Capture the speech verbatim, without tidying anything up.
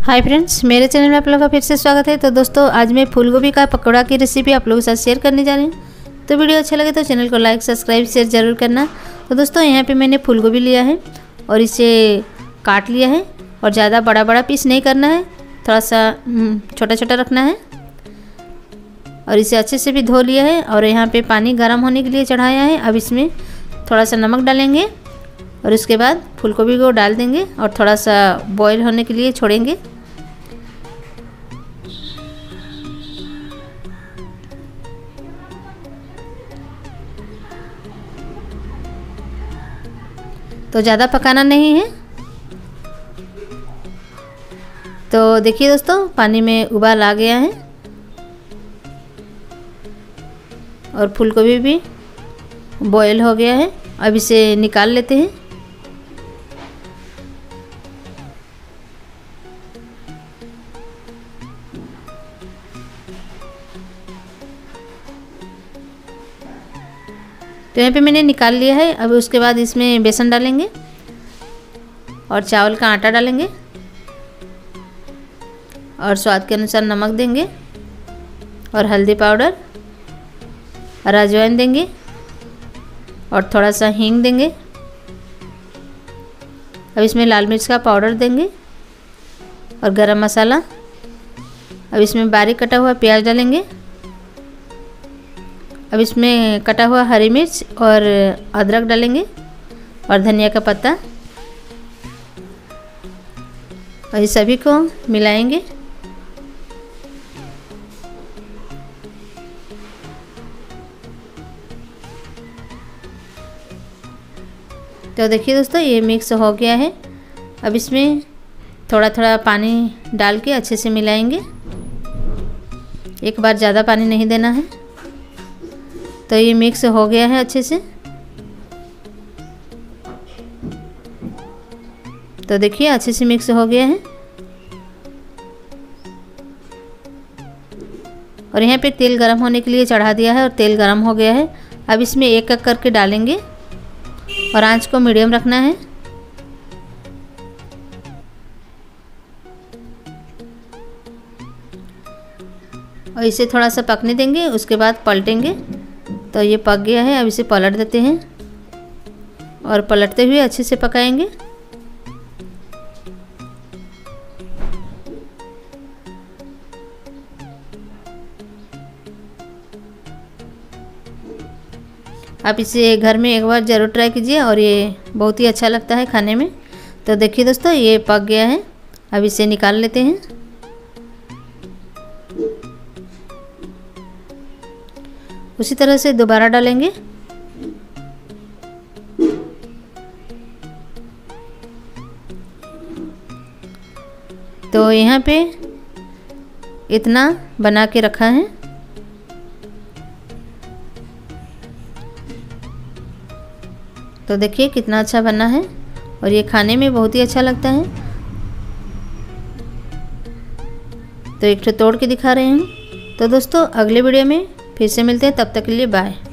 Hi friends, मेरे channel में आप लोगों का फिर से स्वागत है। तो दोस्तों, आज मैं फूल गोभी का पकौड़ा की रेसिपी आप लोगों के साथ शेयर करने जा रही हूँ। तो वीडियो अच्छा लगे तो चैनल को लाइक सब्सक्राइब शेयर ज़रूर करना। तो दोस्तों, यहाँ पे मैंने फूल गोभी लिया है और इसे काट लिया है और ज़्यादा बड़ा बड़ा पीस नहीं करना है, थोड़ा सा छोटा छोटा रखना है। और इसे अच्छे से भी धो लिया है और यहाँ पर पानी गर्म होने के लिए चढ़ाया है। अब इसमें थोड़ा सा नमक डालेंगे और उसके बाद फूल गोभी को डाल देंगे और थोड़ा सा बॉईल होने के लिए छोड़ेंगे। तो ज़्यादा पकाना नहीं है। तो देखिए दोस्तों, पानी में उबाल आ गया है और फूल गोभी भी बॉयल हो गया है। अब इसे निकाल लेते हैं। तो यहाँ पे मैंने निकाल लिया है। अब उसके बाद इसमें बेसन डालेंगे और चावल का आटा डालेंगे और स्वाद के अनुसार नमक देंगे और हल्दी पाउडर और अजवाइन देंगे और थोड़ा सा हींग देंगे। अब इसमें लाल मिर्च का पाउडर देंगे और गरम मसाला। अब इसमें बारीक कटा हुआ प्याज डालेंगे। अब इसमें कटा हुआ हरी मिर्च और अदरक डालेंगे और धनिया का पत्ता और इस सभी को मिलाएंगे। तो देखिए दोस्तों, ये मिक्स हो गया है। अब इसमें थोड़ा थोड़ा पानी डाल के अच्छे से मिलाएंगे। एक बार ज़्यादा पानी नहीं देना है। तो ये मिक्स हो गया है अच्छे से। तो देखिए, अच्छे से मिक्स हो गया है और यहाँ पे तेल गरम होने के लिए चढ़ा दिया है और तेल गरम हो गया है। अब इसमें एक एक करके डालेंगे और आंच को मीडियम रखना है। और इसे थोड़ा सा पकने देंगे, उसके बाद पलटेंगे। तो ये पक गया है। अब इसे पलट देते हैं और पलटते हुए अच्छे से पकाएंगे। आप इसे घर में एक बार ज़रूर ट्राई कीजिए और ये बहुत ही अच्छा लगता है खाने में। तो देखिए दोस्तों, ये पक गया है। अब इसे निकाल लेते हैं। उसी तरह से दोबारा डालेंगे। तो यहाँ पे इतना बना के रखा है। तो देखिए कितना अच्छा बना है और ये खाने में बहुत ही अच्छा लगता है। तो एक तो तोड़ के दिखा रहे हैं। तो दोस्तों, अगले वीडियो में फिर से मिलते हैं। तब तक के लिए बाय।